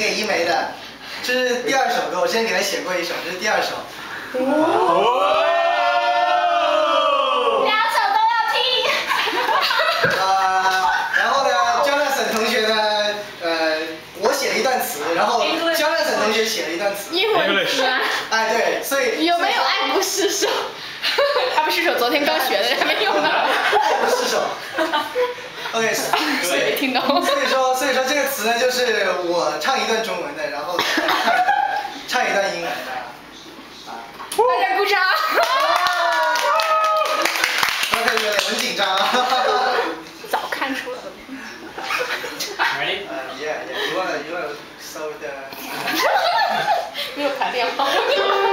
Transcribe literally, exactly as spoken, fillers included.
给一枚的，这是第二首歌，我之前给他写过一首，这是第二首。 哦。 两首都要听。 呃，然后呢 ，Jonathan 同学呢，呃，我写了一段词，然后 Jonathan 同学写了一段词。 英文词啊。 哎，对，所以有没有爱不释手？爱不释手，昨天刚学的，没有呢。 爱不释手。OK， 所以听懂。 所以说，所以说这个词呢，就是我唱一段中文的，然后唱一段英文的。啊。 大家鼓掌。 OK， 对，很紧张。 早看出了。 Ready? Uh, yeah, yeah. You wanna, you wanna start with the. 没有排练好。